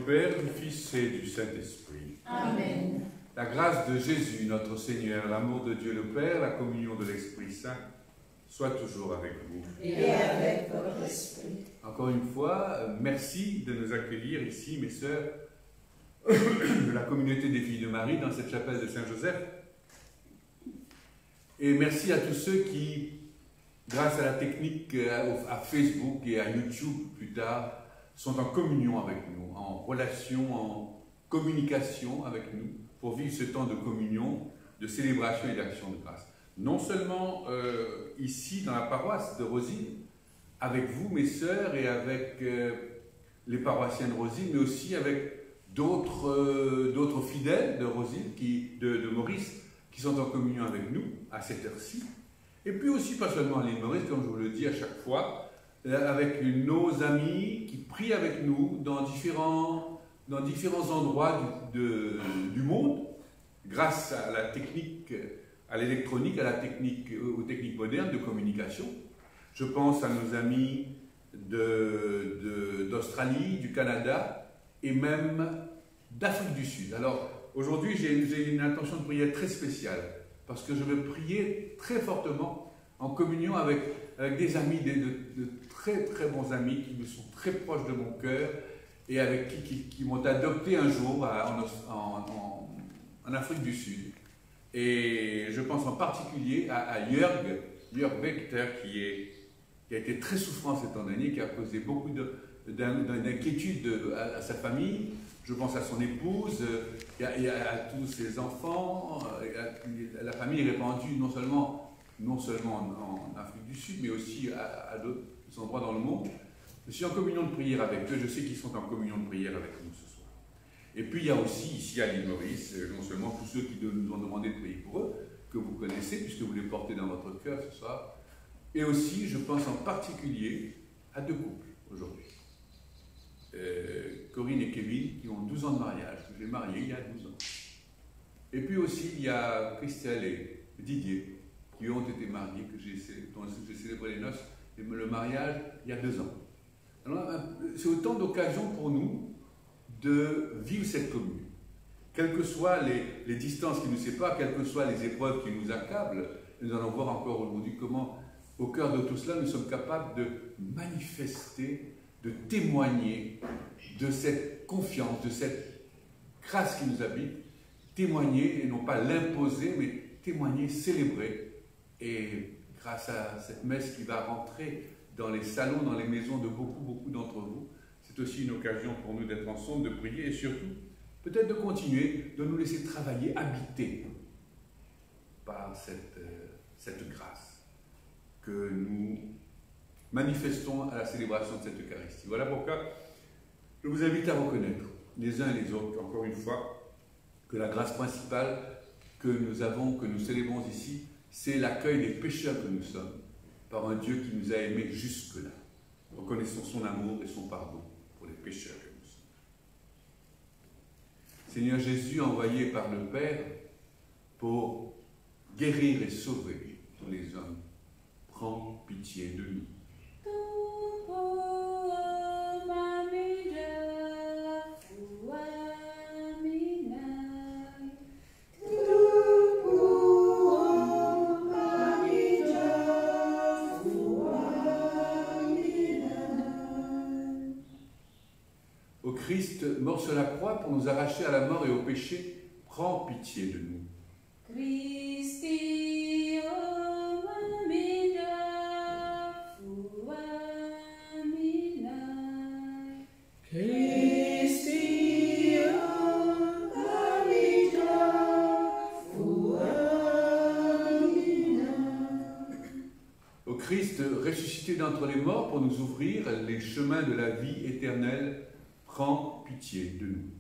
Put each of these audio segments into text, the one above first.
Père, du Fils et du Saint-Esprit. Amen. La grâce de Jésus, notre Seigneur, l'amour de Dieu le Père, la communion de l'Esprit Saint, soit toujours avec vous. Et avec votre esprit. Encore une fois, merci de nous accueillir ici, mes sœurs, de la communauté des filles de Marie, dans cette chapelle de Saint-Joseph. Et merci à tous ceux qui, grâce à la technique, à Facebook et à YouTube plus tard, sont en communion avec nous, en relation, en communication avec nous, pour vivre ce temps de communion, de célébration et d'action de grâce. Non seulement ici, dans la paroisse de Rosine, avec vous, mes sœurs, et avec les paroissiens de Rosine, mais aussi avec d'autres fidèles de Rosine, de Maurice, qui sont en communion avec nous à cette heure-ci. Et puis aussi, pas seulement à l'île Maurice, comme je vous le dis à chaque fois, avec nos amis qui prient avec nous dans différents endroits du monde, grâce à la technique, à l'électronique, aux techniques modernes de communication. Je pense à nos amis d'Australie, du Canada et même d'Afrique du Sud. Alors, aujourd'hui, j'ai une intention de prière très spéciale, parce que je veux prier très fortement en communion avec des amis, de très très bons amis qui me sont très proches de mon cœur et avec qui m'ont adopté un jour en Afrique du Sud. Et je pense en particulier à Jörg Wechter, qui a été très souffrant ces temps derniers, qui a causé beaucoup d'inquiétude à sa famille. Je pense à son épouse et à tous ses enfants. La famille est répandue non seulement en Afrique du Sud, mais aussi à d'autres endroits dans le monde. Je suis en communion de prière avec eux, je sais qu'ils sont en communion de prière avec nous ce soir. Et puis il y a aussi ici à l'île Maurice, non seulement tous ceux qui nous ont demandé de prier pour eux, que vous connaissez, puisque vous les portez dans votre cœur ce soir, et aussi, je pense en particulier à deux couples aujourd'hui. Corinne et Kevin, qui ont 12 ans de mariage, que j'ai marié il y a 12 ans. Et puis aussi, il y a Christelle et Didier, qui ont été mariés, dont j'ai célébré les noces, et le mariage il y a 2 ans. Alors, c'est autant d'occasions pour nous de vivre cette communion. Quelles que soient les distances qui nous séparent, quelles que soient les épreuves qui nous accablent, nous allons voir encore aujourd'hui comment, au cœur de tout cela, nous sommes capables de manifester, de témoigner de cette confiance, de cette grâce qui nous habite, témoigner, et non pas l'imposer, mais témoigner, célébrer. Et grâce à cette messe qui va rentrer dans les salons, dans les maisons de beaucoup d'entre vous, c'est aussi une occasion pour nous d'être ensemble, de prier et surtout, peut-être de continuer, de nous laisser travailler, habiter par cette grâce que nous manifestons à la célébration de cette Eucharistie. Voilà pourquoi je vous invite à reconnaître, les uns et les autres, encore une fois, que la grâce principale que nous avons, que nous célébrons ici, c'est l'accueil des pécheurs que nous sommes par un Dieu qui nous a aimés jusque-là. Reconnaissons son amour et son pardon pour les pécheurs que nous sommes. Seigneur Jésus, envoyé par le Père pour guérir et sauver tous les hommes, prends pitié de nous. Christ, mort sur la croix pour nous arracher à la mort et au péché, prends pitié de nous. Christi, Au Christ, ressuscité d'entre les morts pour nous ouvrir les chemins de la vie éternelle, prends pitié de nous.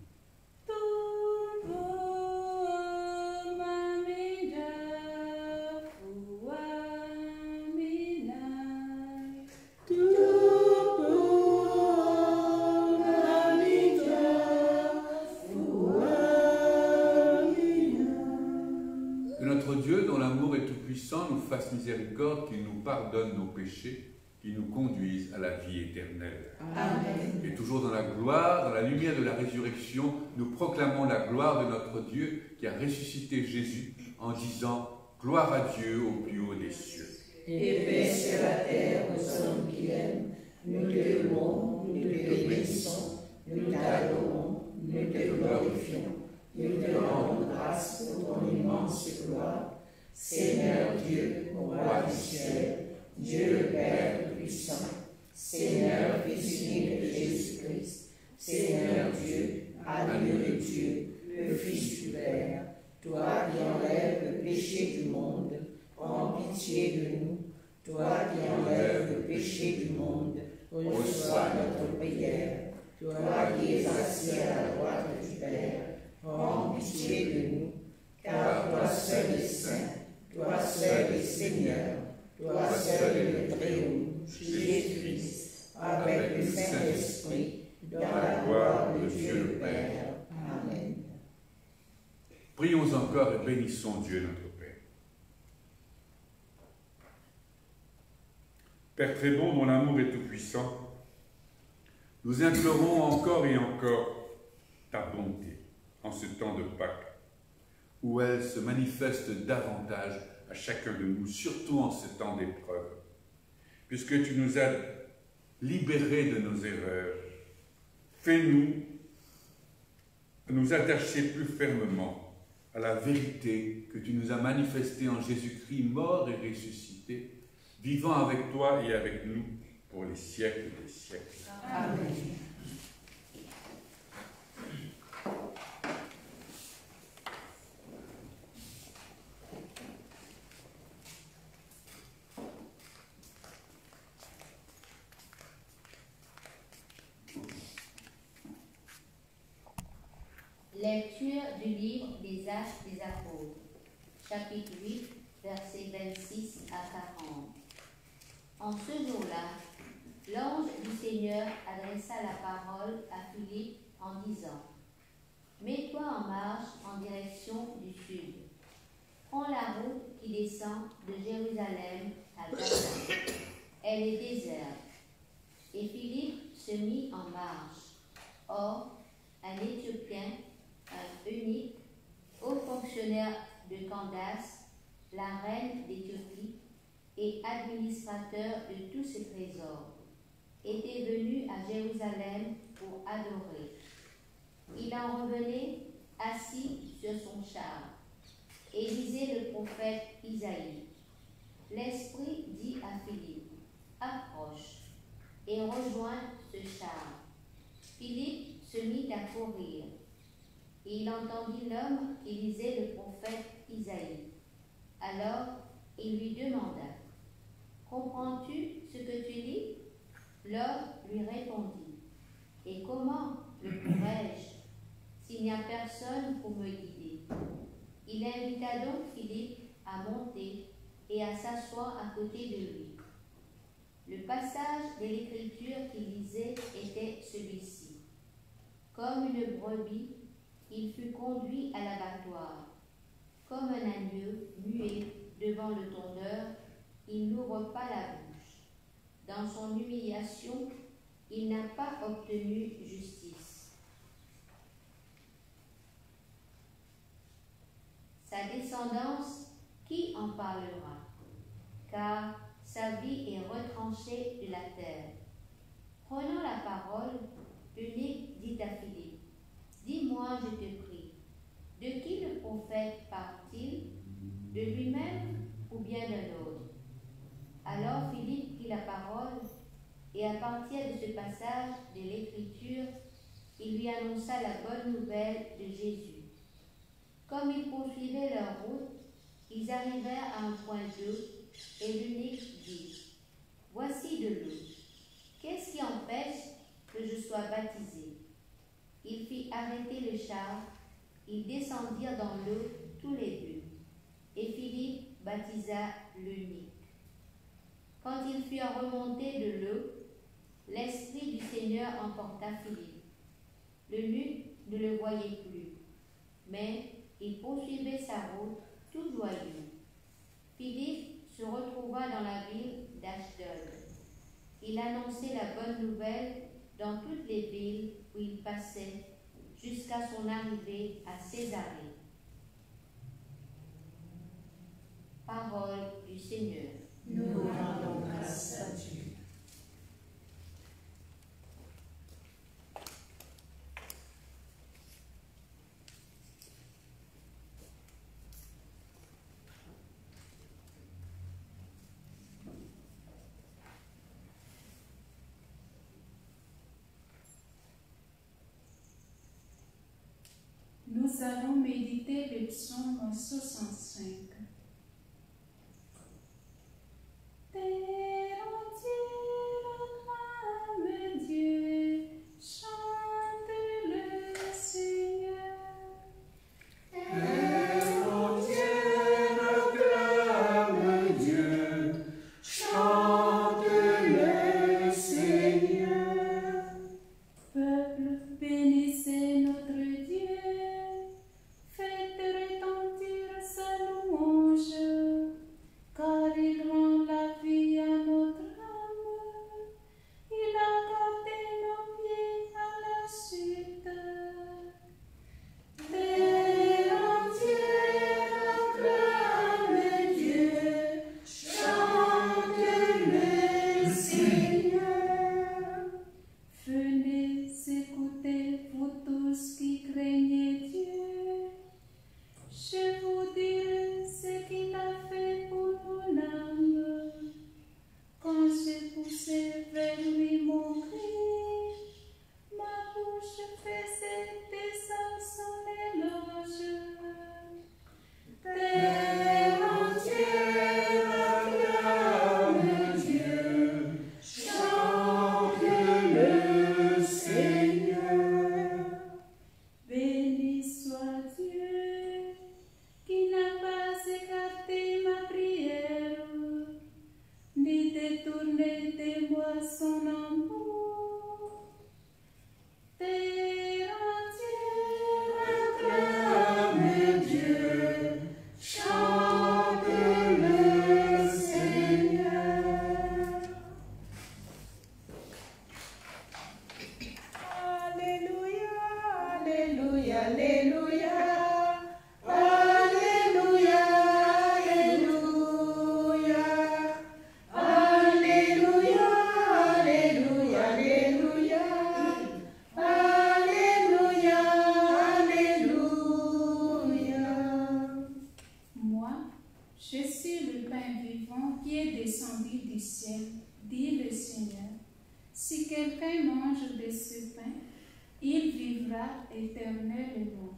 Que notre Dieu, dont l'amour est tout-puissant, nous fasse miséricorde, qu'il nous pardonne nos péchés qui nous conduisent à la vie éternelle. Amen. Et toujours dans la gloire, dans la lumière de la résurrection, nous proclamons la gloire de notre Dieu qui a ressuscité Jésus en disant « Gloire à Dieu au plus haut des cieux ». Et paix sur la terre aux hommes qui l'aiment. Nous te louons, nous te bénissons, nous t'adorons, nous te glorifions, nous te rendons grâce pour ton immense gloire. Seigneur Dieu, roi du ciel, Dieu le Père Tout-Puissant, Seigneur Fils unique de Jésus-Christ, Seigneur Dieu, admiré Dieu, le Fils du Père, toi qui enlèves le péché du monde, prends pitié de nous. Toi qui enlèves le péché du monde, reçois notre prière. Toi qui es assis à la droite du Père, prends pitié de nous, car toi seul es saint, toi seul es Seigneur, toi seul es le Très-Haut, Jésus-Christ, avec le Saint-Esprit, dans la gloire de Dieu le Père. Amen. Prions encore et bénissons Dieu notre Père. Père très bon, dont l'amour est tout-puissant, nous implorons encore et encore ta bonté en ce temps de Pâques, où elle se manifeste davantage à chacun de nous, surtout en ce temps d'épreuve, puisque tu nous as libérés de nos erreurs. Fais-nous nous attacher plus fermement à la vérité que tu nous as manifestée en Jésus-Christ, mort et ressuscité, vivant avec toi et avec nous pour les siècles des siècles. Amen. Lecture du livre des Actes des Apôtres, chapitre 8, versets 26 à 40. En ce jour-là, l'ange du Seigneur adressa la parole à Philippe en disant « Mets-toi en marche en direction du sud. Prends la route qui descend de Jérusalem à Gaza. Elle est déserte. » Et Philippe se mit en marche. Or, un Éthiopien, un eunuque, haut fonctionnaire de Candace, la reine d'Éthiopie, et administrateur de tous ses trésors, était venu à Jérusalem pour adorer. Il en revenait assis sur son char et lisait le prophète Isaïe. L'Esprit dit à Philippe, « Approche et rejoins ce char. » Philippe se mit à courir, et il entendit l'homme qui lisait le prophète Isaïe. Alors il lui demanda, « Comprends-tu ce que tu lis » L'homme lui répondit, « Et comment le pourrais-je, s'il n'y a personne pour me guider ?» Il invita donc Philippe à monter et à s'asseoir à côté de lui. Le passage de l'Écriture qu'il lisait était celui-ci. Comme une brebis, il fut conduit à l'abattoir. Comme un agneau muet devant le tondeur, il n'ouvre pas la bouche. Dans son humiliation, il n'a pas obtenu justice. Sa descendance, qui en parlera? Car sa vie est retranchée de la terre. Prenant la parole, l'eunuque dit à Philippe, « Dis-moi, je te prie, de qui le prophète parle-t-il? De lui-même ou bien d'un autre ?» Alors Philippe prit la parole, et à partir de ce passage de l'Écriture, il lui annonça la bonne nouvelle de Jésus. Comme ils poursuivaient leur route, ils arrivèrent à un point d'eau, et l'eunuque dit, « Voici de l'eau. Qu'est-ce qui empêche que je sois baptisé ?» Il fit arrêter le char, ils descendirent dans l'eau tous les deux, et Philippe baptisa l'eunuque. Quand ils furent remontés de l'eau, l'Esprit du Seigneur emporta Philippe. L'eunuque ne le voyait plus, mais il poursuivait sa route tout joyeux. Philippe se retrouva dans la ville d'Ashdod. il annonçait la bonne nouvelle dans toutes les villes où il passait, jusqu'à son arrivée à Césarée. Parole du Seigneur. Nous rendons grâce à Dieu. Nous allons méditer le psaume 65. Terre entière acclame Dieu, chante le Seigneur. Terre entière acclame Dieu, chante le Seigneur. Peuple, bénissez notre Dieu, faites retentir sa louange, car il rend la vie à notre âme, il a gardé nos pieds à la chute. Terre entière acclame Dieu, chante le Seigneur. Venez écouter, vous tous qui craignez Dieu. Je vous dirai ce qu'il a fait pour mon âme. Quand j'ai poussé vers lui mon cri, ma bouche faisait descendre son éloge. Terre entière acclame Dieu, chante le Seigneur. Béni soit Dieu, qui n'a pas écarté ma prière, ni détourné de moi son amour. Terre entière Acclame Dieu, chante le Seigneur. Alléluia, Alléluia, Alléluia. Alléluia, Alléluia. Alléluia, Alléluia, Alléluia. Alléluia, Alléluia. Moi, je suis le pain vivant qui est descendu du ciel, dit le Seigneur. Si quelqu'un mange de ce pain, il vivra éternellement.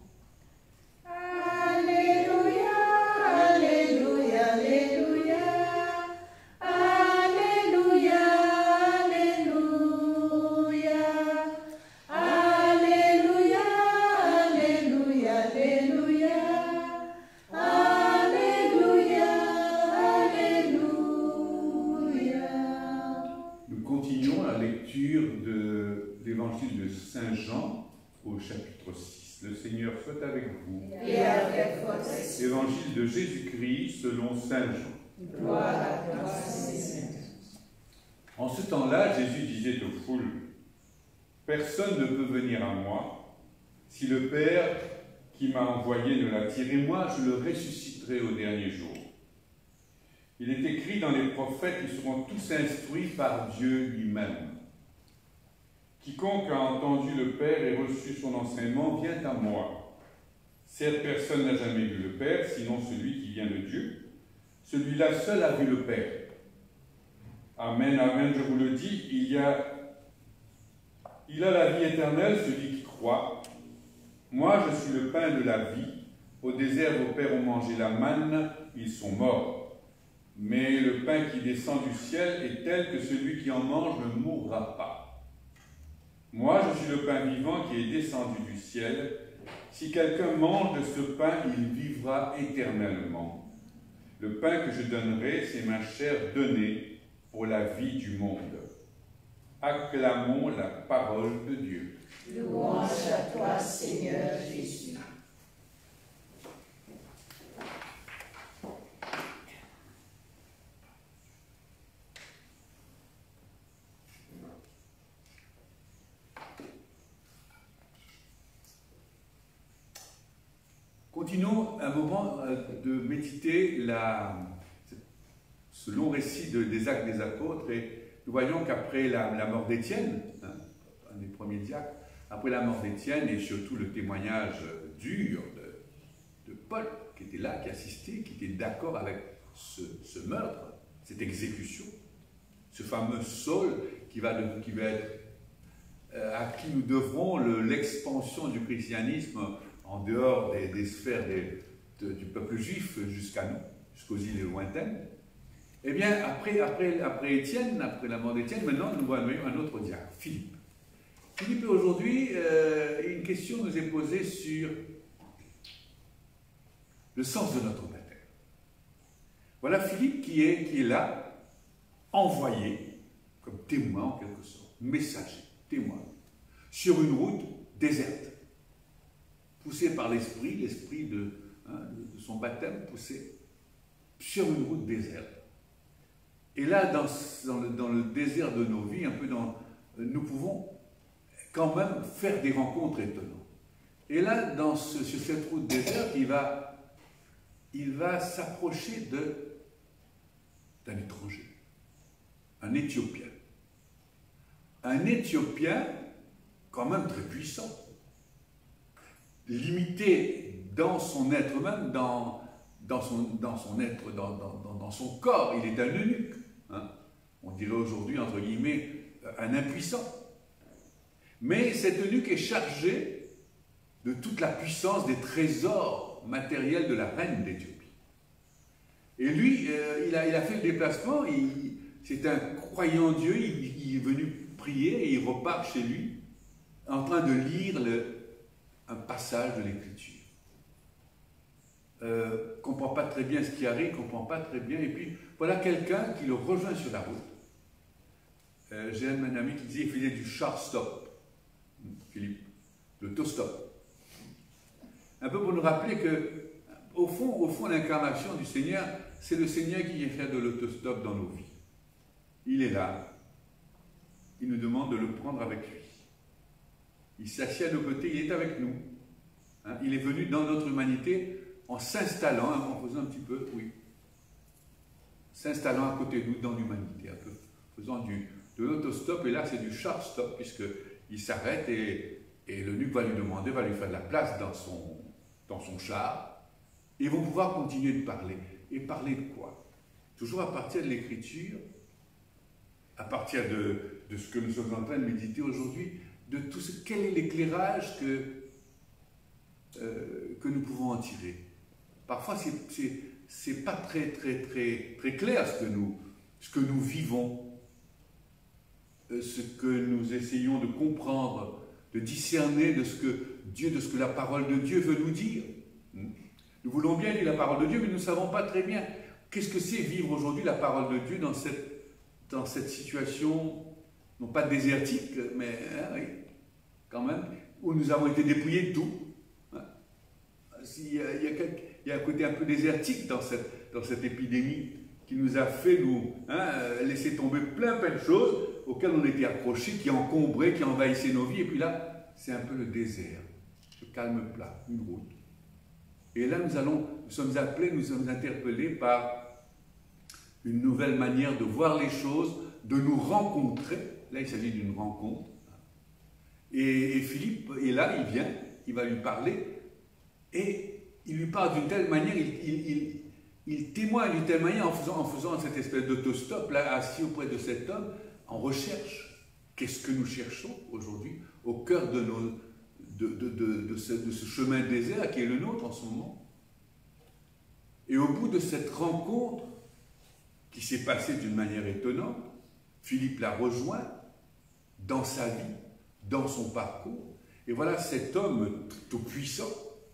Alléluia, Alléluia, Alléluia. Alléluia, Alléluia. Alléluia, Alléluia, Alléluia. Alléluia, Alléluia. Nous continuons la lecture de l'évangile de Saint Jean au chapitre 6. Le Seigneur soit avec vous. Et avec votre esprit. Évangile de Jésus-Christ selon Saint Jean. Gloire à toi, Seigneur. En ce temps-là, Jésus disait aux foules, « Personne ne peut venir à moi. Si le Père qui m'a envoyé ne l'attire, et moi je le ressusciterai au dernier jour. Il est écrit dans les prophètes, ils seront tous instruits par Dieu lui-même. Quiconque a entendu le Père et reçu son enseignement vient à moi. Cette personne n'a jamais vu le Père, sinon celui qui vient de Dieu. Celui-là seul a vu le Père. Amen, amen, je vous le dis, il a la vie éternelle, celui qui croit. Moi, je suis le pain de la vie. Au désert, vos pères ont mangé la manne, ils sont morts. Mais le pain qui descend du ciel est tel que celui qui en mange ne mourra pas. Moi, je suis le pain vivant qui est descendu du ciel. Si quelqu'un mange de ce pain, il vivra éternellement. Le pain que je donnerai, c'est ma chair donnée pour la vie du monde. Acclamons la parole de Dieu. Louange à toi, Seigneur Jésus. Continuons un moment de méditer ce long récit des Actes des Apôtres, et nous voyons qu'après la mort d'Étienne, un des premiers diacres, après la mort d'Étienne et surtout le témoignage dur de Paul, qui était là, qui assistait, qui était d'accord avec ce meurtre, cette exécution, ce fameux Saul qui va être à qui nous devrons l'expansion du christianisme en dehors des sphères du peuple juif jusqu'à nous, jusqu'aux îles lointaines. Eh bien, après Étienne, après la mort d'Étienne, maintenant nous voyons un autre diacre, Philippe. Philippe, aujourd'hui, une question nous est posée sur le sens de notre baptême. Voilà Philippe qui est là, envoyé comme témoin en quelque sorte, messager, témoin, sur une route déserte, poussé par l'esprit de son baptême, poussé sur une route déserte. Et là, dans le désert de nos vies, nous pouvons quand même faire des rencontres étonnantes. Et là, sur cette route déserte, il va s'approcher d'un étranger, un Éthiopien. Un Éthiopien quand même très puissant, limité dans son être même, dans son être, dans son corps. Il est un eunuque. On dirait aujourd'hui, entre guillemets, un impuissant. Mais cet eunuque est chargé de toute la puissance des trésors matériels de la reine d'Éthiopie. Et lui, il a fait le déplacement, c'est un croyant Dieu, il est venu prier et il repart chez lui en train de lire un passage de l'Écriture. Ne comprend pas très bien ce qui arrive, ne comprend pas très bien, et puis voilà quelqu'un qui le rejoint sur la route. J'ai un ami qui disait qu'il faisait du char-stop, Philippe, l'autostop. Un peu pour nous rappeler que, au fond, l'incarnation du Seigneur, c'est le Seigneur qui vient faire de l'autostop dans nos vies. Il est là, il nous demande de le prendre avec lui. Il s'assied à nos côtés, il est avec nous. Il est venu dans notre humanité en s'installant, en faisant un petit peu, s'installant à côté de nous dans l'humanité, un peu, faisant de l'autostop, et là c'est du char-stop, puisqu'il s'arrête et l'eunuque va lui demander, va lui faire de la place dans son char, et ils vont pouvoir continuer de parler. Et parler de quoi? Toujours à partir de l'Écriture, à partir de ce que nous sommes en train de méditer aujourd'hui, de tout quel est l'éclairage que nous pouvons en tirer. Parfois, c'est pas très clair ce que nous vivons, ce que nous essayons de comprendre, de discerner de ce que la parole de Dieu veut nous dire. Nous voulons bien lire la parole de Dieu, mais nous ne savons pas très bien qu'est-ce que c'est vivre aujourd'hui la parole de Dieu dans cette situation, non pas désertique, mais oui, quand même, où nous avons été dépouillés de tout. Il y a un côté un peu désertique dans cette épidémie qui nous a fait laisser tomber plein de choses auxquelles on était accrochés, qui encombraient, qui envahissaient nos vies. Et puis là, c'est un peu le désert, le calme plat, une route. Et là, nous sommes appelés, nous sommes interpellés par une nouvelle manière de voir les choses, de nous rencontrer. Là, il s'agit d'une rencontre. Et Philippe est là, il vient, il va lui parler, et il lui parle d'une telle manière, il témoigne d'une telle manière en faisant cette espèce d'autostop, là, assis auprès de cet homme, en recherche. Qu'est-ce que nous cherchons aujourd'hui au cœur de ce chemin désert qui est le nôtre en ce moment? Et au bout de cette rencontre, qui s'est passée d'une manière étonnante, Philippe l'a rejoint dans sa vie, dans son parcours, et voilà cet homme tout puissant,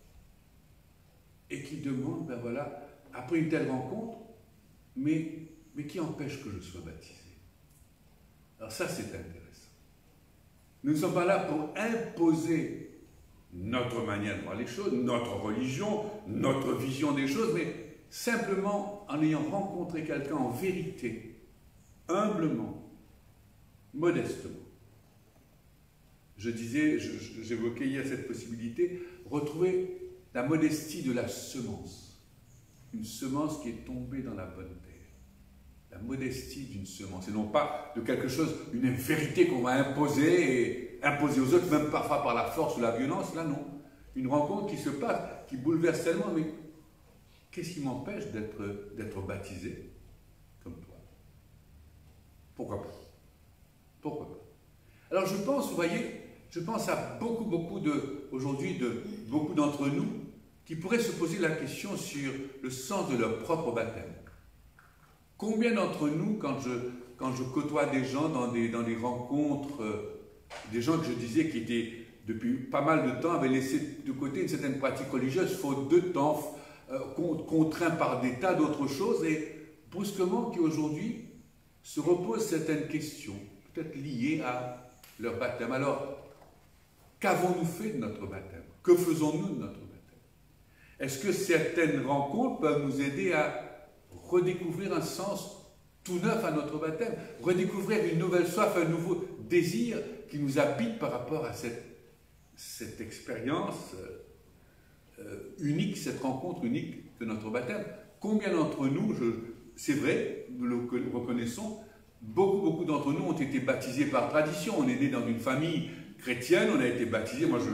et qui demande, ben voilà, après une telle rencontre, mais qui empêche que je sois baptisé? Alors ça, c'est intéressant. Nous ne sommes pas là pour imposer notre manière de voir les choses, notre religion, notre vision des choses, mais simplement en ayant rencontré quelqu'un en vérité, humblement, modestement. Je disais, j'évoquais hier cette possibilité, retrouver la modestie de la semence. Une semence qui est tombée dans la bonne terre. La modestie d'une semence, et non pas de quelque chose, une vérité qu'on va imposer aux autres, même parfois par la force ou la violence. Là, non. Une rencontre qui se passe, qui bouleverse tellement, mais qu'est-ce qui m'empêche d'être baptisé comme toi? Pourquoi pas? Pourquoi pas? Alors je pense, vous voyez, je pense à beaucoup aujourd'hui de beaucoup d'entre nous qui pourraient se poser la question sur le sens de leur propre baptême. Combien d'entre nous, quand je côtoie des gens dans des rencontres, des gens que je disais qui étaient depuis pas mal de temps avaient laissé de côté une certaine pratique religieuse, faute de temps, contraints par des tas d'autres choses, et brusquement qui aujourd'hui se reposent certaines questions, peut-être liées à leur baptême. Alors, qu'avons-nous fait de notre baptême? Que faisons-nous de notre baptême? Est-ce que certaines rencontres peuvent nous aider à redécouvrir un sens tout neuf à notre baptême, redécouvrir une nouvelle soif, un nouveau désir qui nous habite par rapport à cette expérience unique, cette rencontre unique de notre baptême? Combien d'entre nous, c'est vrai, nous le reconnaissons, beaucoup d'entre nous ont été baptisés par tradition. On est né dans une famille chrétienne, on a été baptisé. Moi,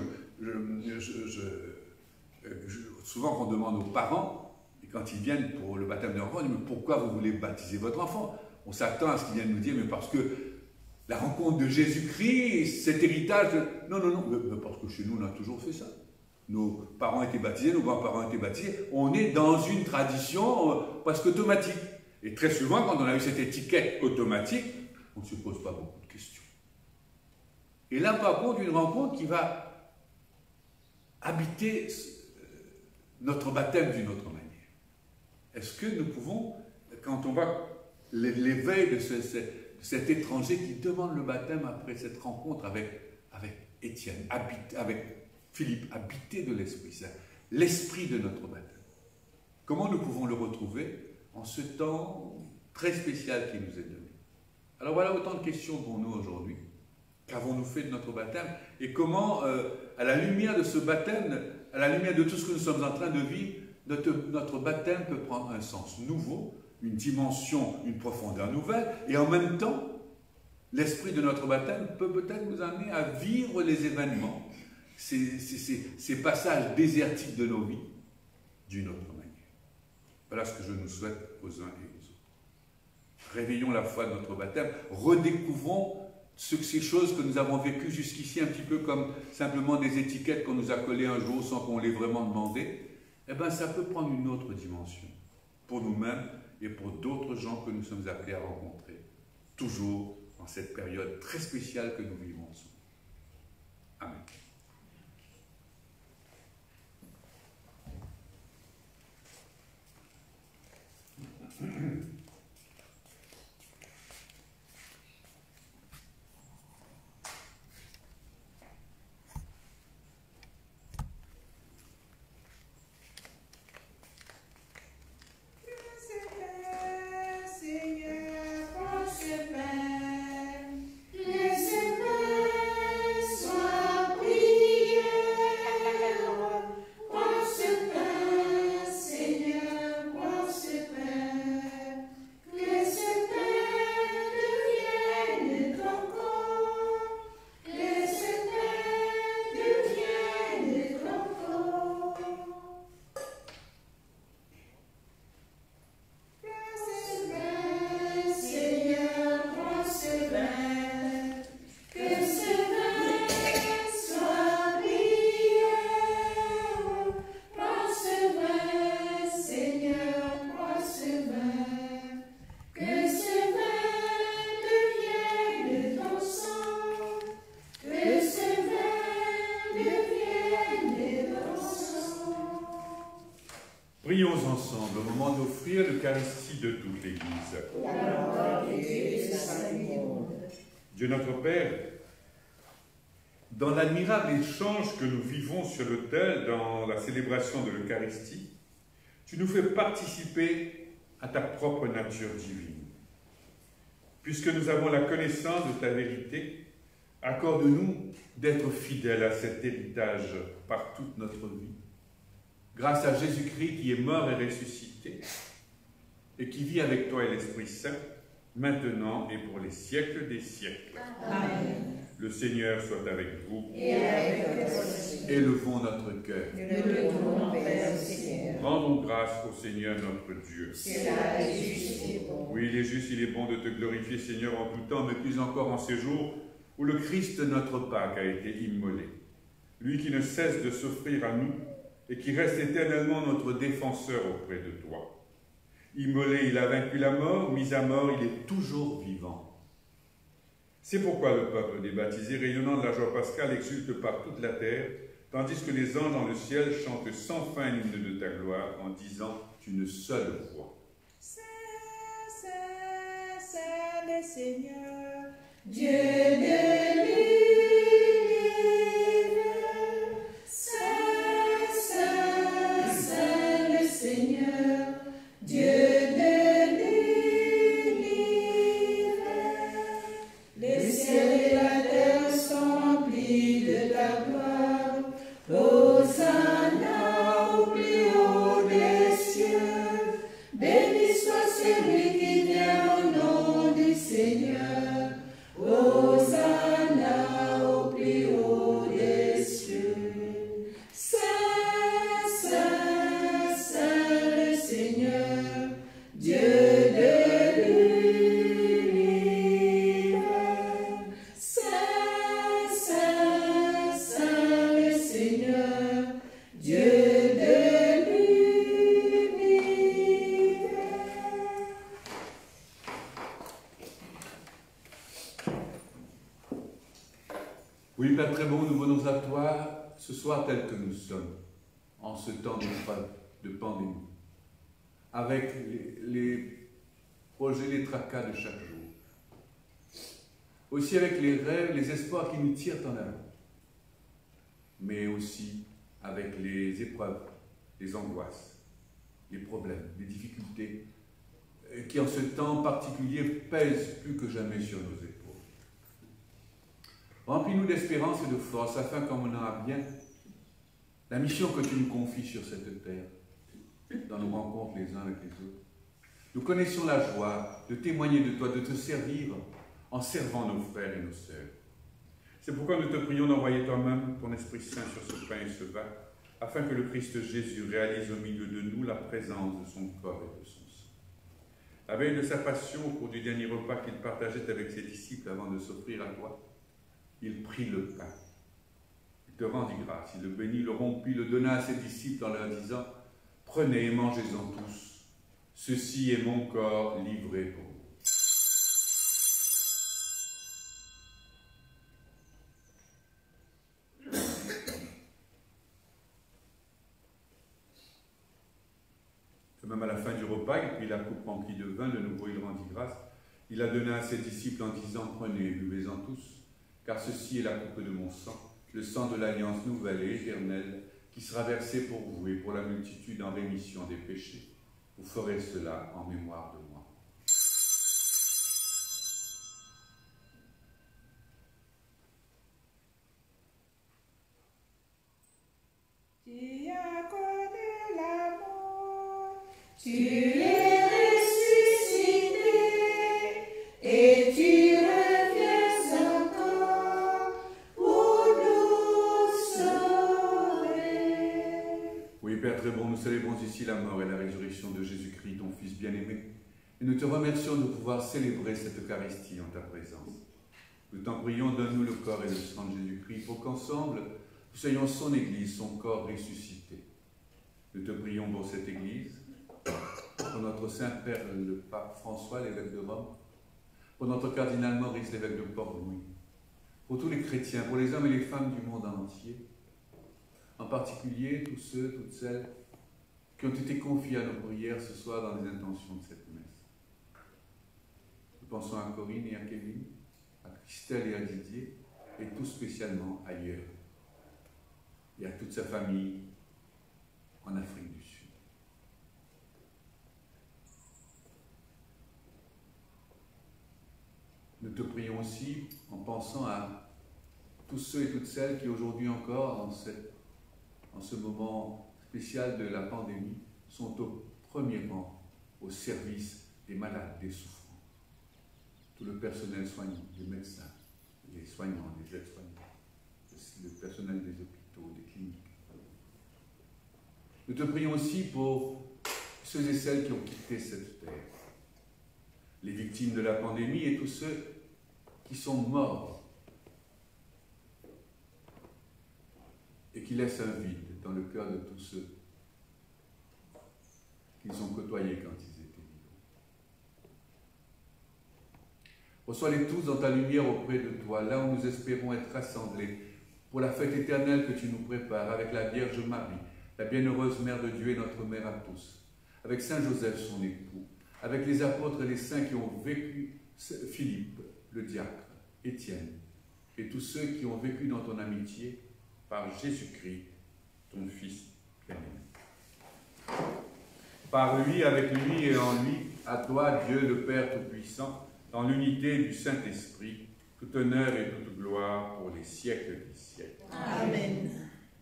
souvent qu'on demande aux parents, et quand ils viennent pour le baptême de l'enfant, on dit mais pourquoi vous voulez baptiser votre enfant? On s'attend à ce qu'ils viennent nous dire mais parce que la rencontre de Jésus-Christ, cet héritage, non, parce que chez nous on a toujours fait ça. Nos parents étaient baptisés, nos grands-parents étaient baptisés, on est dans une tradition presque automatique. Et très souvent, quand on a eu cette étiquette automatique, on ne se pose pas beaucoup de questions. Et là, par contre, une rencontre qui va habiter notre baptême d'une autre manière. Est-ce que nous pouvons, quand on voit l'éveil de cet étranger qui demande le baptême après cette rencontre avec Étienne, avec Philippe, habité de l'Esprit Saint, l'esprit de notre baptême, comment nous pouvons le retrouver en ce temps très spécial qui nous est donné? Alors voilà autant de questions pour nous aujourd'hui. Qu'avons-nous fait de notre baptême? Et comment, à la lumière de ce baptême, à la lumière de tout ce que nous sommes en train de vivre, notre baptême peut prendre un sens nouveau, une dimension, une profondeur nouvelle, et en même temps, l'esprit de notre baptême peut peut-être nous amener à vivre les événements, ces passages désertiques de nos vies, d'une autre manière. Voilà ce que je nous souhaite aux uns et aux autres. Réveillons la foi de notre baptême, redécouvrons ces choses que nous avons vécues jusqu'ici un petit peu comme simplement des étiquettes qu'on nous a collées un jour sans qu'on l'ait vraiment demandé. Eh bien, ça peut prendre une autre dimension pour nous-mêmes et pour d'autres gens que nous sommes appelés à rencontrer, toujours dans cette période très spéciale que nous vivons ensemble. Amen. Prions ensemble au moment d'offrir l'Eucharistie de toute l'Église. Dieu notre Père, dans l'admirable échange que nous vivons sur l'autel dans la célébration de l'Eucharistie, tu nous fais participer à ta propre nature divine. Puisque nous avons la connaissance de ta vérité, accorde-nous d'être fidèles à cet héritage par toute notre vie. grâce à Jésus-Christ qui est mort et ressuscité, et qui vit avec toi et l'Esprit Saint, maintenant et pour les siècles des siècles. Amen. Le Seigneur soit avec vous. Et avec toi aussi. Élevons notre cœur. Nous le devons vers le Seigneur. Rendons grâce au Seigneur notre Dieu. Cela est juste et bon. Oui, il est juste, il est bon de te glorifier, Seigneur, en tout temps, mais plus encore en ces jours où le Christ, notre Pâque, a été immolé. Lui qui ne cesse de s'offrir à nous et qui reste éternellement notre défenseur auprès de toi. Immolé, il a vaincu la mort, mis à mort, il est toujours vivant. C'est pourquoi le peuple des baptisés, rayonnant de la joie pascale, exulte par toute la terre, tandis que les anges dans le ciel chantent sans fin l'hymne de ta gloire en disant d'une seule voix. Saint, Saint, Saint le Seigneur, Dieu de l'univers. Saint, Saint, Saint le Seigneur, Dieu de l'univers. Les cieux et la terre sont remplis de ta gloire. Hosanna au plus haut des cieux. Béni soit celui qui vient au nom du Seigneur. Hosanna au plus haut des cieux. Saint, Saint, Saint le Seigneur, Dieu de l'univers. Saint, Saint, Saint le Seigneur, Dieu de l'univers. Oui, Père très bon, nous venons à toi ce soir tel que nous sommes, en ce temps de pandémie, avec les projets, les tracas de chaque jour. Aussi avec les rêves, les espoirs qui nous tirent en avant, mais aussi avec les épreuves, les angoisses, les problèmes, les difficultés, qui en ce temps particulier pèsent plus que jamais sur nos épaules. Remplis-nous d'espérance et de force, afin qu'on menera bien la mission que tu nous confies sur cette terre, dans nos rencontres les uns avec les autres. Nous connaissons la joie de témoigner de toi, de te servir en servant nos frères et nos sœurs. C'est pourquoi nous te prions d'envoyer toi-même ton Esprit Saint sur ce pain et ce vin, afin que le Christ Jésus réalise au milieu de nous la présence de son corps et de son sang. La veille de sa passion, au cours du dernier repas qu'il partageait avec ses disciples avant de s'offrir à toi, il prit le pain, il te rendit grâce, il le bénit, le rompit, le donna à ses disciples en leur disant « Prenez et mangez-en tous, ceci est mon corps livré pour vous. » De même à la fin du repas, il prit la coupe remplie de vin, de nouveau il rendit grâce, il la donna à ses disciples en disant « Prenez et buvez-en tous. Car ceci est la coupe de mon sang, le sang de l'alliance nouvelle et éternelle, qui sera versé pour vous et pour la multitude en rémission des péchés. Vous ferez cela en mémoire de moi. » tu as connu l'amour, Tu es ressuscité et tu reviens encore pour nous sauver. Oui, Père très bon, nous célébrons ici la mort et la résurrection de Jésus-Christ, ton Fils bien-aimé, et nous te remercions de pouvoir célébrer cette Eucharistie en ta présence. Nous t'en prions, donne-nous le corps et le sang de Jésus-Christ, pour qu'ensemble, nous soyons son Église, son corps ressuscité. Nous te prions pour cette Église, pour notre Saint-Père, le pape François, l'évêque de Rome, pour notre cardinal Maurice, l'évêque de Port-Louis, pour tous les chrétiens, pour les hommes et les femmes du monde entier, en particulier tous ceux, toutes celles qui ont été confiés à nos prières ce soir dans les intentions de cette messe. Nous pensons à Corinne et à Kevin, à Christelle et à Didier, et tout spécialement ailleurs, et à toute sa famille en Afrique du Sud. Nous te prions aussi en pensant à tous ceux et toutes celles qui aujourd'hui encore, en ce moment spéciale de la pandémie sont au premier rang au service des malades, des souffrants. Tout le personnel soignant, les médecins, les soignants, les aides-soignants, le personnel des hôpitaux, des cliniques. Nous te prions aussi pour ceux et celles qui ont quitté cette terre, les victimes de la pandémie et tous ceux qui sont morts et qui laissent un vide dans le cœur de tous ceux qu'ils ont côtoyés quand ils étaient vivants. Reçois-les tous dans ta lumière auprès de toi, là où nous espérons être rassemblés pour la fête éternelle que tu nous prépares avec la Vierge Marie, la bienheureuse Mère de Dieu et notre Mère à tous, avec Saint Joseph son époux, avec les apôtres et les saints qui ont vécu, Philippe, le diacre, Étienne, et tous ceux qui ont vécu dans ton amitié par Jésus-Christ, ton Fils bien-aimé. Par lui, avec lui et en lui, à toi, Dieu le Père Tout-Puissant, dans l'unité du Saint-Esprit, tout honneur et toute gloire pour les siècles des siècles. Amen.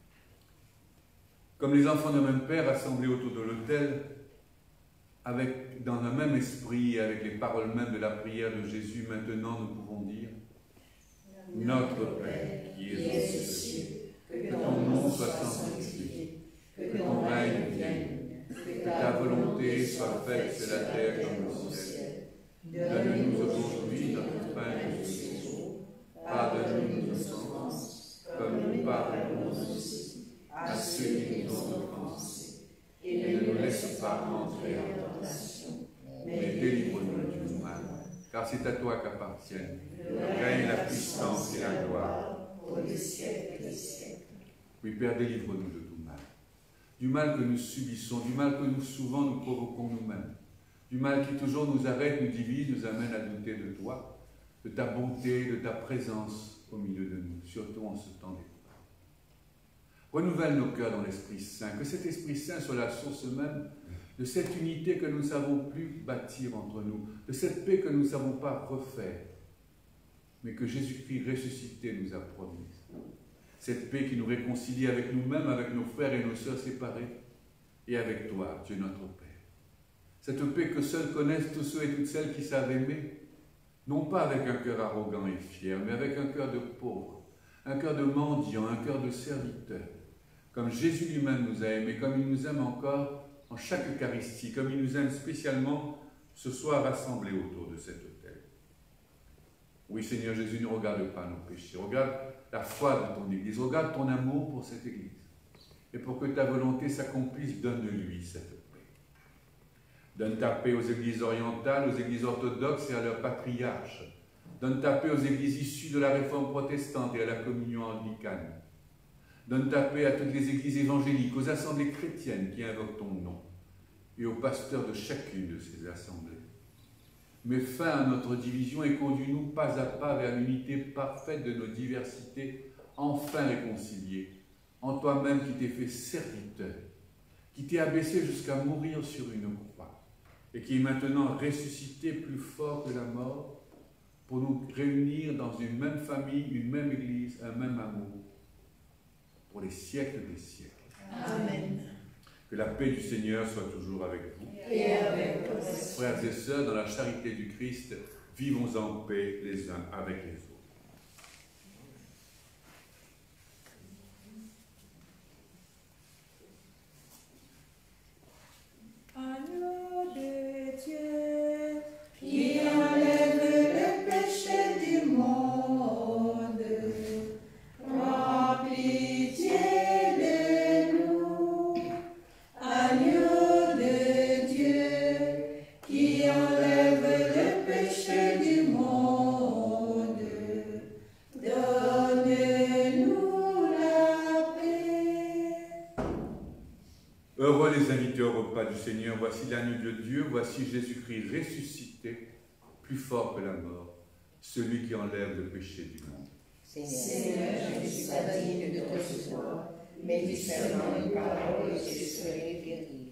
Comme les enfants d'un même Père assemblés autour de l'autel, dans un même esprit et avec les paroles mêmes de la prière de Jésus, maintenant nous pouvons dire « Notre Père qui es aux cieux, que ton nom soit sanctifié, que ton règne vienne, que ta volonté soit faite sur la terre comme au ciel. Donne-nous aujourd'hui notre pain de ce jour. Pardonne-nous nos offenses, comme nous pardonnons aussi à ceux qui nous ont offensés. Et ne nous laisse pas entrer en tentation, mais délivre-nous du mal. Car c'est à toi qu'appartiennent le règne, la puissance et la gloire pour les siècles des siècles. Oui, Père, délivre-nous de tout mal. Du mal que nous subissons, du mal que nous souvent nous provoquons nous-mêmes, du mal qui toujours nous arrête, nous divise, nous amène à douter de toi, de ta bonté, de ta présence au milieu de nous, surtout en ce temps d'épreuve. Renouvelle nos cœurs dans l'Esprit Saint, que cet Esprit Saint soit la source même de cette unité que nous ne savons plus bâtir entre nous, de cette paix que nous ne savons pas refaire, mais que Jésus-Christ ressuscité nous a promise. Cette paix qui nous réconcilie avec nous-mêmes, avec nos frères et nos sœurs séparés, et avec toi, Dieu notre Père. Cette paix que seuls connaissent tous ceux et toutes celles qui savent aimer, non pas avec un cœur arrogant et fier, mais avec un cœur de pauvre, un cœur de mendiant, un cœur de serviteur, comme Jésus lui-même nous a aimés, comme il nous aime encore en chaque Eucharistie, comme il nous aime spécialement ce soir rassemblés autour de cet autel. Oui, Seigneur Jésus, ne regarde pas nos péchés, regarde la foi de ton Église, regarde ton amour pour cette Église. Et pour que ta volonté s'accomplisse, donne-lui cette paix. Donne ta paix aux Églises orientales, aux Églises orthodoxes et à leurs patriarches. Donne ta paix aux Églises issues de la Réforme protestante et à la communion anglicane. Donne ta paix à toutes les Églises évangéliques, aux assemblées chrétiennes qui invoquent ton nom, et aux pasteurs de chacune de ces assemblées. Mets fin à notre division et conduis-nous pas à pas vers l'unité parfaite de nos diversités, enfin réconciliées, en toi-même qui t'es fait serviteur, qui t'es abaissé jusqu'à mourir sur une croix, et qui est maintenant ressuscité plus fort que la mort, pour nous réunir dans une même famille, une même Église, un même amour, pour les siècles des siècles. Amen. Que la paix du Seigneur soit toujours avec vous. Et avec votre esprit. Frères et sœurs, dans la charité du Christ, vivons en paix les uns avec les autres. Agneau de Dieu, Qui enlève le péché du monde, prends pitié de nous. Agneau de Dieu, qui enlève le péché du monde, donne-nous la paix. Heureux les invités au repas du Seigneur, voici l'agneau de Dieu, voici Jésus-Christ ressuscité, plus fort que la mort, celui qui enlève le péché du monde. Seigneur, je ne suis pas digne de te recevoir, mais dis seulement une parole et je serai guéri.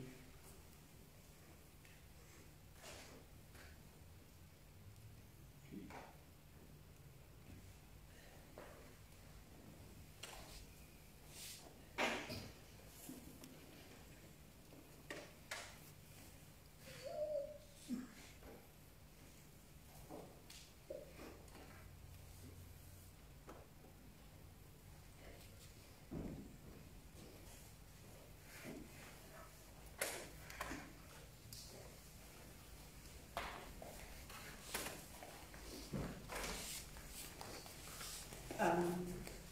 Amen.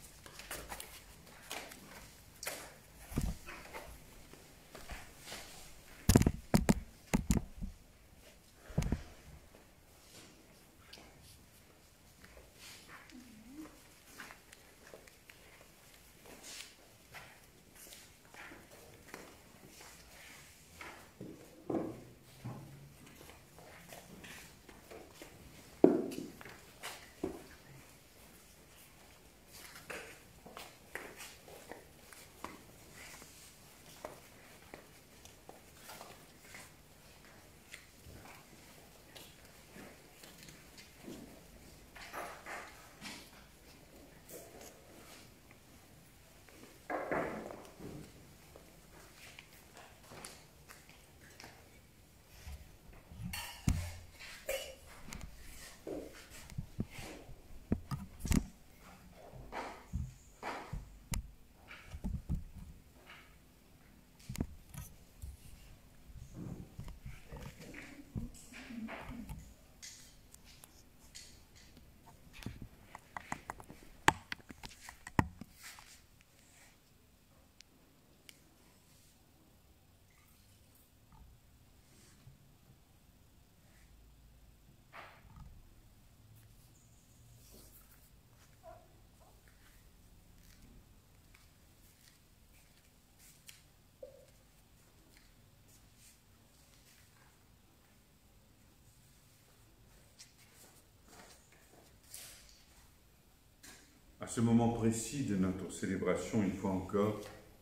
À ce moment précis de notre célébration, une fois encore,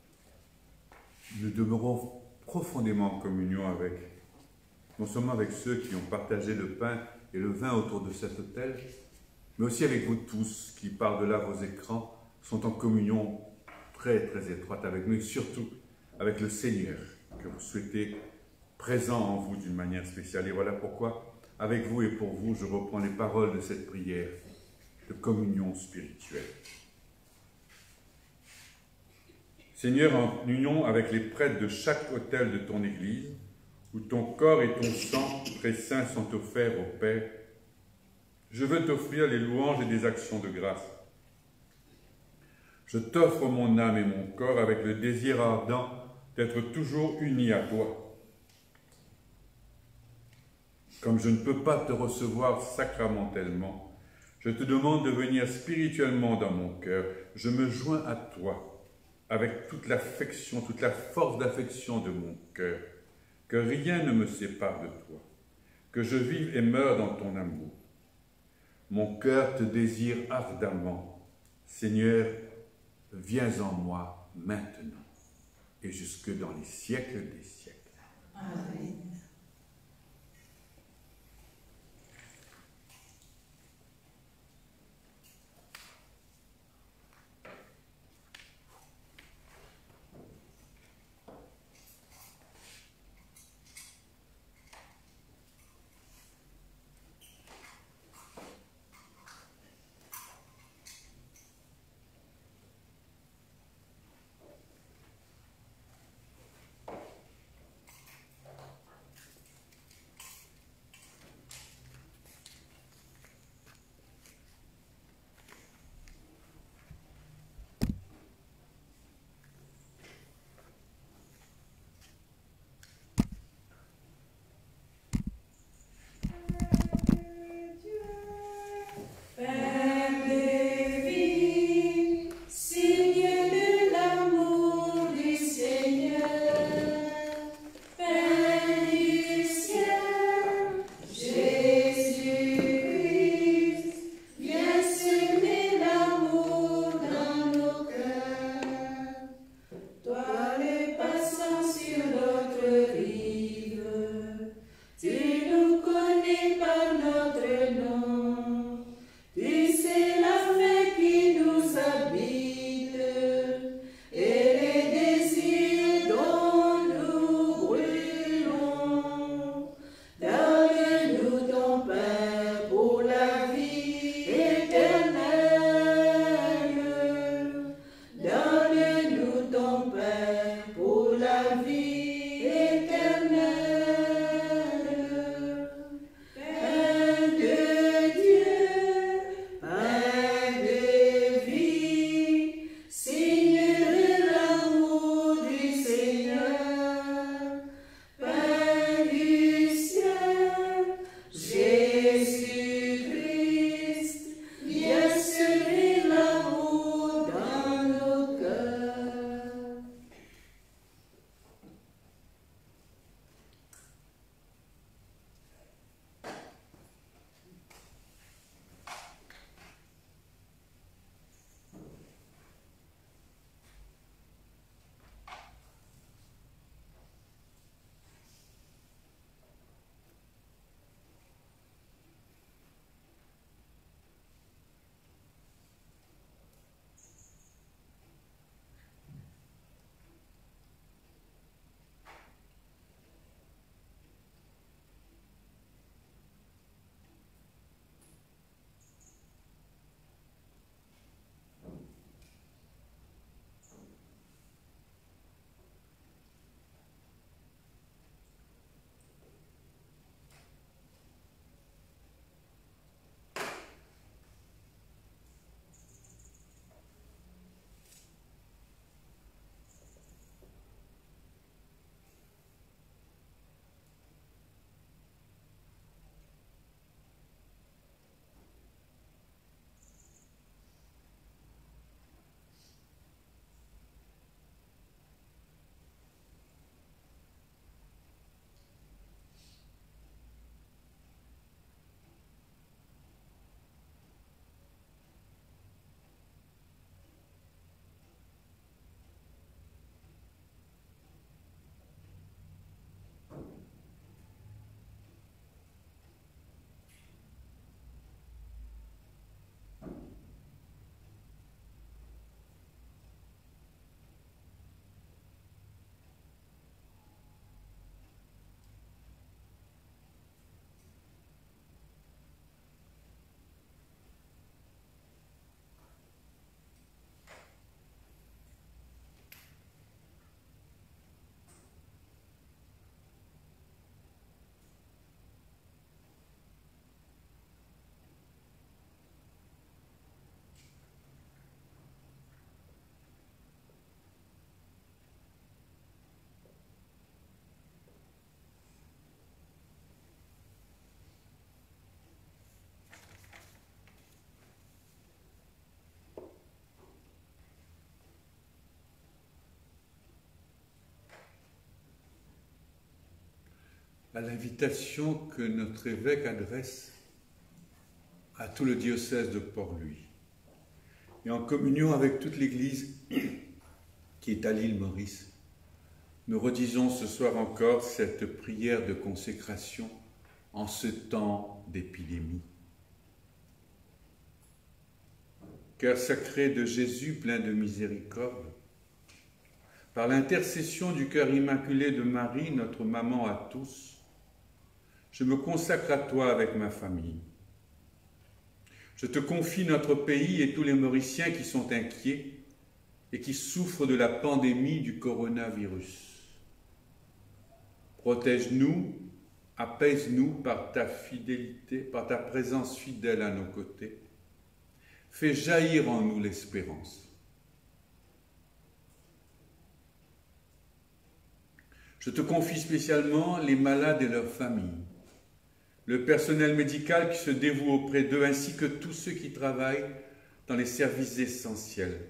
nous demeurons profondément en communion avec, non seulement avec ceux qui ont partagé le pain et le vin autour de cet autel, mais aussi avec vous tous qui, par-delà vos écrans, sont en communion très, très étroite avec nous, et surtout avec le Seigneur, que vous souhaitez présent en vous d'une manière spéciale. Et voilà pourquoi, avec vous et pour vous, je reprends les paroles de cette prière de communion spirituelle. Seigneur, en union avec les prêtres de chaque autel de ton Église, où ton corps et ton sang très saints sont offerts au Père, je veux t'offrir les louanges et des actions de grâce. Je t'offre mon âme et mon corps avec le désir ardent d'être toujours unis à toi. Comme je ne peux pas te recevoir sacramentellement, je te demande de venir spirituellement dans mon cœur. Je me joins à toi avec toute l'affection, toute la force d'affection de mon cœur. Que rien ne me sépare de toi. Que je vive et meure dans ton amour. Mon cœur te désire ardemment. Seigneur, viens en moi maintenant et jusque dans les siècles des siècles. Amen. à l'invitation que notre évêque adresse à tout le diocèse de Port-Louis. Et en communion avec toute l'Église qui est à l'île Maurice, nous redisons ce soir encore cette prière de consécration en ce temps d'épidémie. Cœur sacré de Jésus, plein de miséricorde, par l'intercession du cœur immaculé de Marie, notre maman à tous, je me consacre à toi avec ma famille. Je te confie notre pays et tous les Mauriciens qui sont inquiets et qui souffrent de la pandémie du coronavirus. Protège-nous, apaise-nous par ta fidélité, par ta présence fidèle à nos côtés. Fais jaillir en nous l'espérance. Je te confie spécialement les malades et leurs familles, le personnel médical qui se dévoue auprès d'eux, ainsi que tous ceux qui travaillent dans les services essentiels.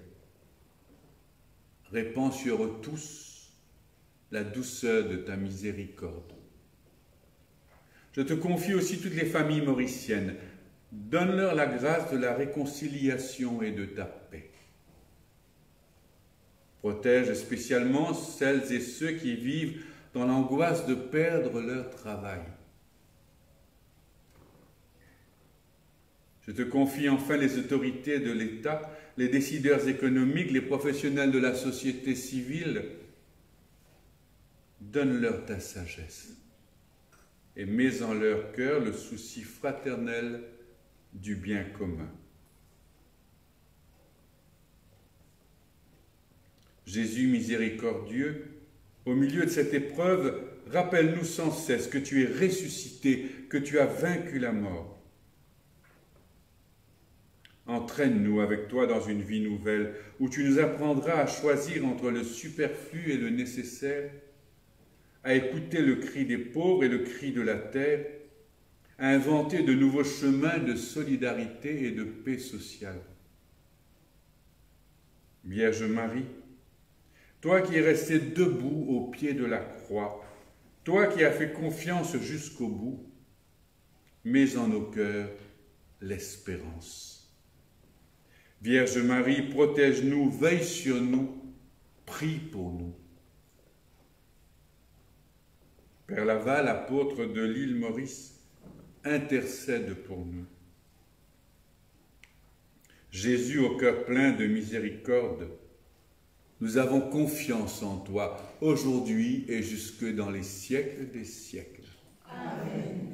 Répands sur eux tous la douceur de ta miséricorde. Je te confie aussi toutes les familles mauriciennes. Donne-leur la grâce de la réconciliation et de ta paix. Protège spécialement celles et ceux qui vivent dans l'angoisse de perdre leur travail. Je te confie enfin les autorités de l'État, les décideurs économiques, les professionnels de la société civile. Donne-leur ta sagesse et mets en leur cœur le souci fraternel du bien commun. Jésus miséricordieux, au milieu de cette épreuve, rappelle-nous sans cesse que tu es ressuscité, que tu as vaincu la mort. Entraîne-nous avec toi dans une vie nouvelle, où tu nous apprendras à choisir entre le superflu et le nécessaire, à écouter le cri des pauvres et le cri de la terre, à inventer de nouveaux chemins de solidarité et de paix sociale. Vierge Marie, toi qui es restée debout au pied de la croix, toi qui as fait confiance jusqu'au bout, mets en nos cœurs l'espérance. Vierge Marie, protège-nous, veille sur nous, prie pour nous. Père Laval, apôtre de l'île Maurice, intercède pour nous. Jésus, au cœur plein de miséricorde, nous avons confiance en toi, aujourd'hui et jusque dans les siècles des siècles. Amen.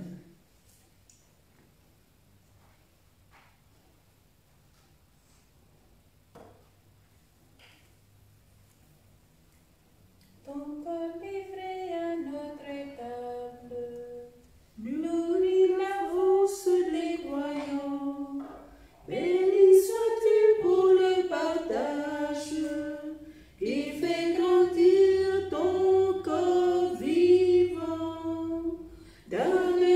Ton corps livré à notre table, Nourris l'avance des croyants. Béni sois-tu pour le partage qui fait grandir ton corps vivant. Donne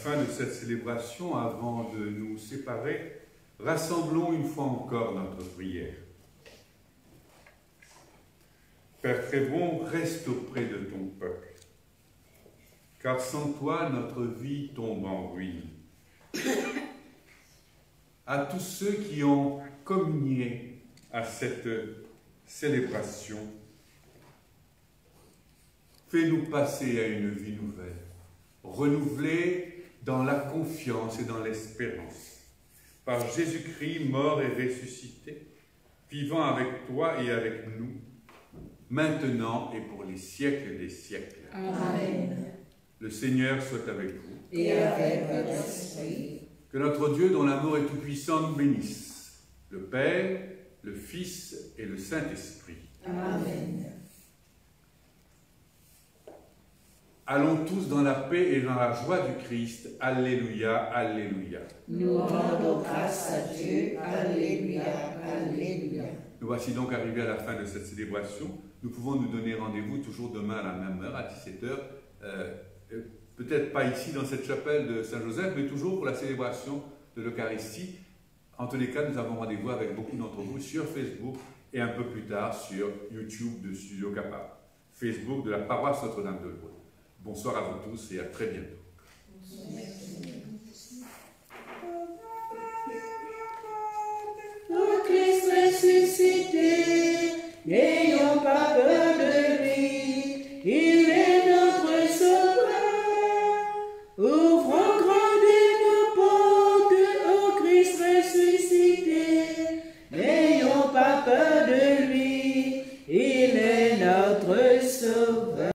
fin de cette célébration, avant de nous séparer, rassemblons une fois encore notre prière. Père très bon, reste auprès de ton peuple, car sans toi, notre vie tombe en ruine. À tous ceux qui ont communié à cette célébration, fais-nous passer à une vie nouvelle, renouvelée dans la confiance et dans l'espérance, par Jésus-Christ mort et ressuscité, vivant avec toi et avec nous, maintenant et pour les siècles des siècles. Amen. Le Seigneur soit avec vous. Et avec votre esprit. Que notre Dieu, dont l'amour est tout-puissant, nous bénisse, le Père, le Fils et le Saint-Esprit. Amen. Allons tous dans la paix et dans la joie du Christ. Alléluia, alléluia. Nous rendons grâce à Dieu. Alléluia, alléluia. Nous voici donc arrivés à la fin de cette célébration. Nous pouvons nous donner rendez-vous toujours demain à la même heure, à 17h. Peut-être pas ici dans cette chapelle de Saint-Joseph, mais toujours pour la célébration de l'Eucharistie. En tous les cas, nous avons rendez-vous avec beaucoup d'entre vous sur Facebook et un peu plus tard sur YouTube de Studio Kappa, Facebook de la paroisse Notre-Dame de Lourdes. Bonsoir à vous tous et à très bientôt. Merci.